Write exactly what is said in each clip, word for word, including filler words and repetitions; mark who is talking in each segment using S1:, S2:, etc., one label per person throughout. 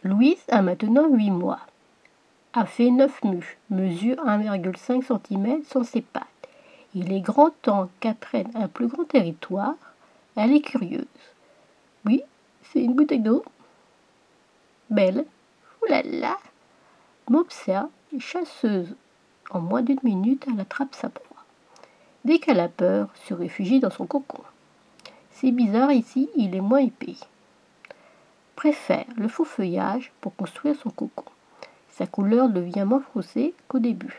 S1: Louise a maintenant huit mois, a fait neuf mues, mesure un virgule cinq centimètres sur ses pattes. Il est grand temps qu'elle prenne un plus grand territoire. Elle est curieuse. Oui, c'est une bouteille d'eau. Belle. Oulala. M'observe, chasseuse. En moins d'une minute, elle attrape sa proie. Dès qu'elle a peur, se réfugie dans son cocon. C'est bizarre ici, il est moins épais. Préfère le faux feuillage pour construire son cocon. Sa couleur devient moins foncée qu'au début.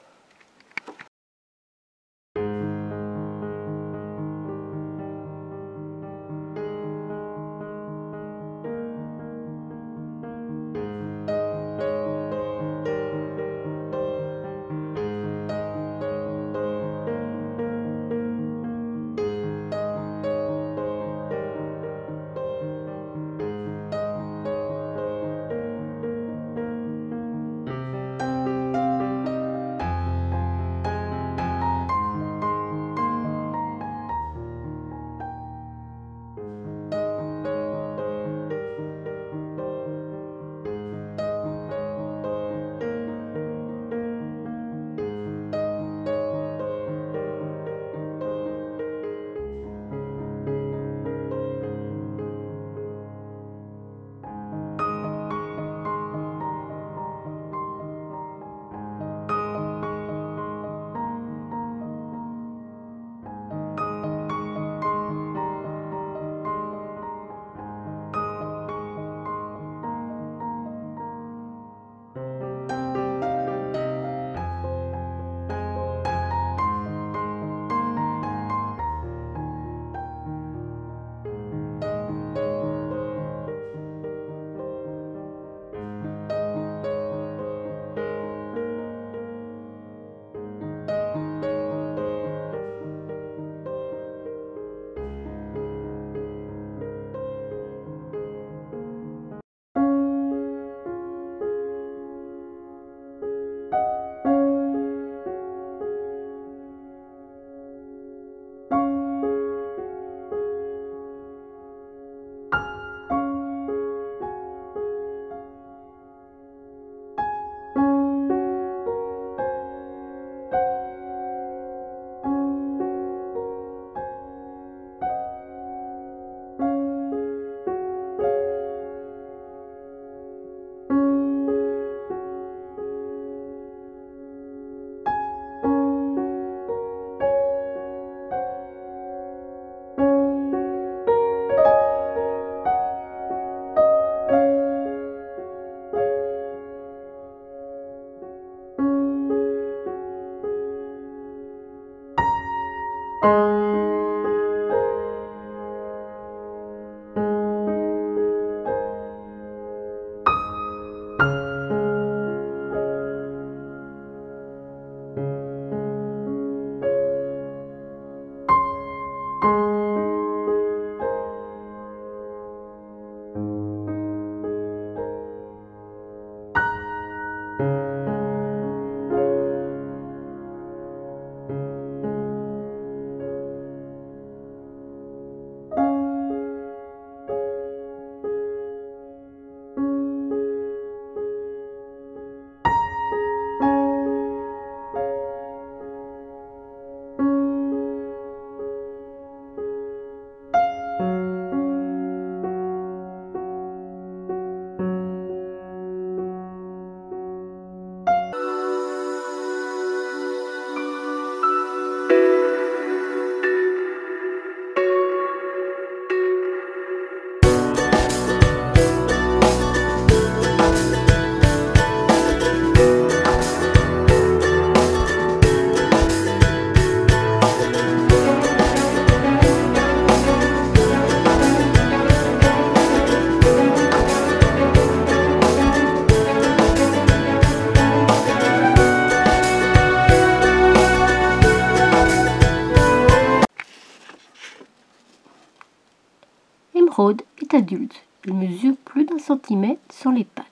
S1: Émeraude est adulte. Il mesure plus d'un centimètre sur les pattes.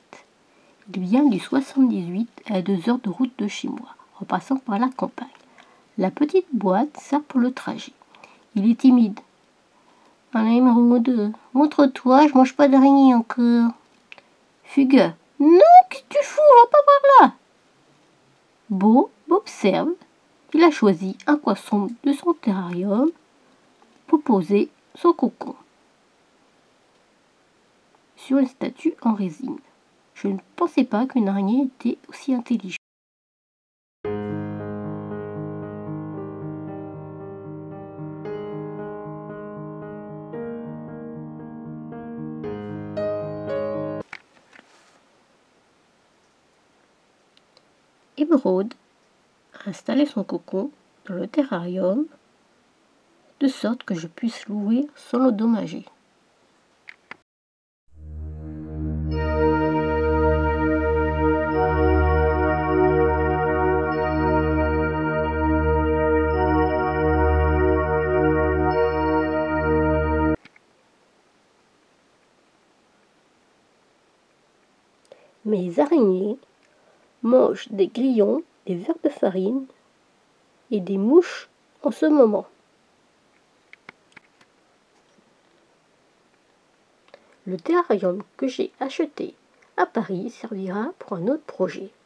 S1: Il vient du soixante-dix-huit à deux heures de route de chez moi, en passant par la campagne. La petite boîte sert pour le trajet. Il est timide. Allez, Émeraude, montre-toi, je mange pas d'araignée encore. Fugue. Non, qu'est-ce que tu fous? Va pas par là. Beau m'observe. Il a choisi un poisson de son terrarium pour poser son cocon sur une statue en résine. Je ne pensais pas qu'une araignée était aussi intelligente. Émeraude a installé son cocon dans le terrarium de sorte que je puisse l'ouvrir sans l'endommager. Mes araignées mangent des grillons, des vers de farine et des mouches en ce moment. Le terrarium que j'ai acheté à Paris servira pour un autre projet.